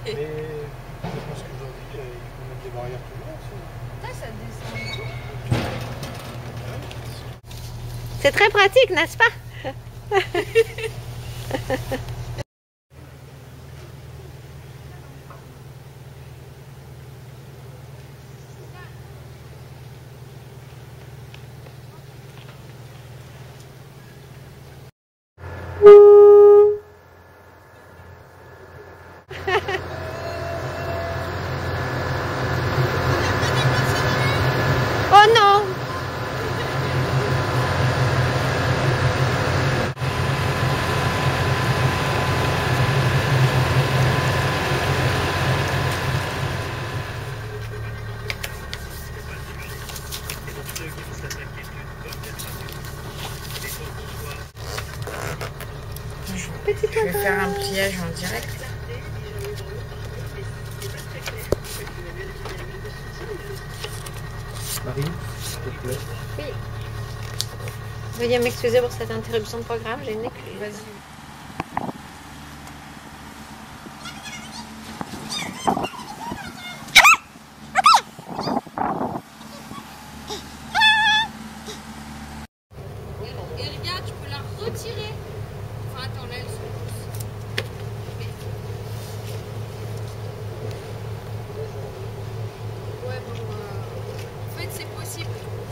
Mais je pense qu'aujourd'hui, ils vont mettre des barrières tout le monde. Ça descend et tout. C'est très pratique, n'est-ce pas? Oh non! Je vais faire un pliage en direct. Marie, s'il te plaît. Oui. Veuillez m'excuser pour cette interruption de programme, j'ai une écluse. Vas-y. Et regarde, tu peux la retirer. Enfin, attends, là, elles sont grosses. Ouais, bon, en fait, c'est possible.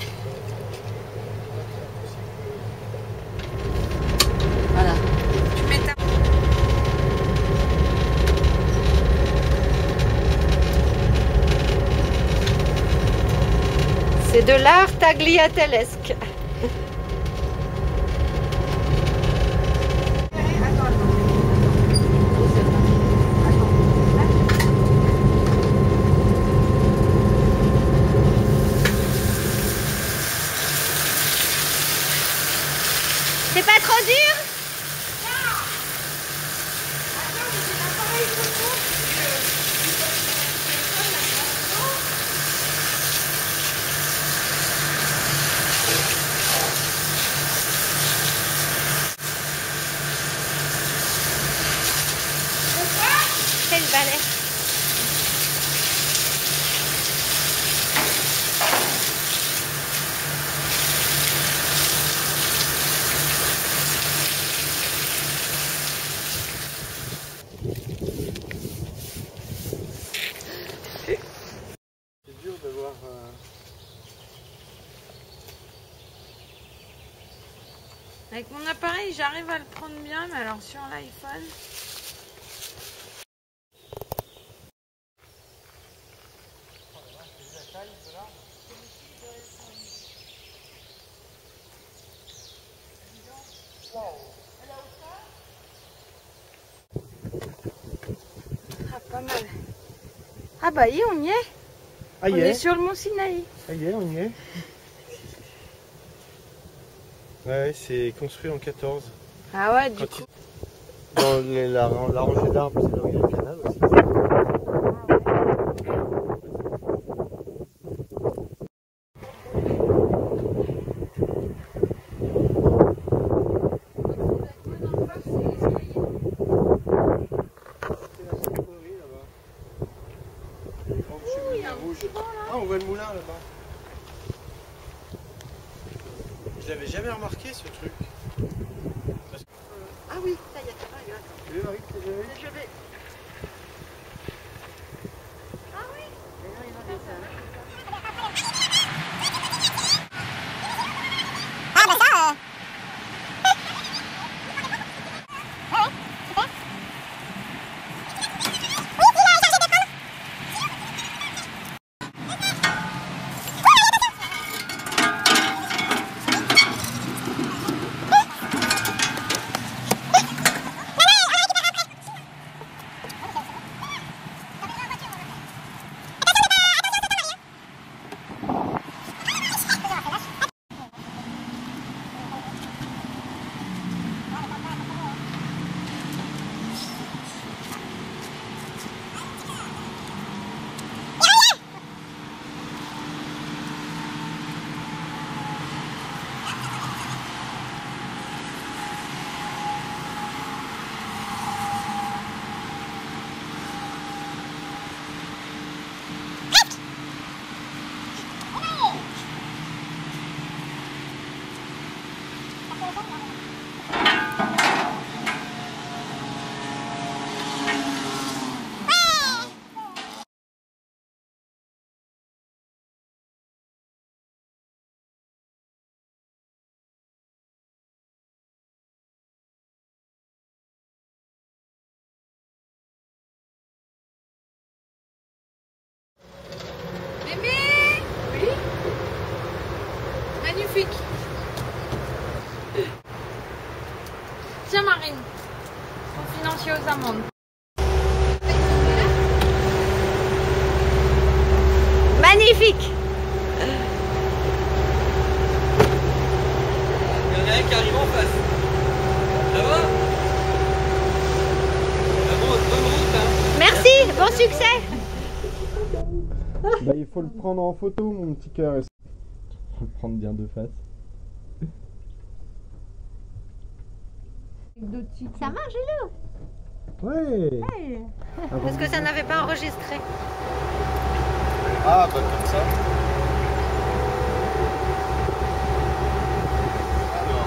Voilà. Tu mets ta... C'est de l'art tagliatellesque. C'est pas trop dur? C'est le balai. C'est dur de voir. Avec mon appareil, j'arrive à le prendre bien, mais alors sur l'iPhone... Ah, pas mal. Ah bah, on y est. Ah, On est sur le mont Sinaï. Ça y est, on y est. Ouais, c'est construit en 14. Ah ouais, du coup. Dans la rangée d'arbres, c'est là où il y a le canal aussi. Ah, on voit le moulin là-bas. Je l'avais jamais remarqué ce truc. Ah oui, ça y est, ça va, Tu veux, Marie, je vais. Ah oui. Ah bah ça Magnifique. Il y en a un qui arrive en face. Ça va? Bonne route, hein. Merci, bon succès. Bah, il faut le prendre en photo, mon petit cœur. Il faut le prendre bien de face. Ça marche, Lou? Ouais. Parce que ça n'avait pas enregistré. Ah, bah comme ça. Alors.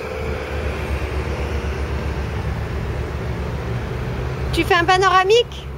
Tu fais un panoramique?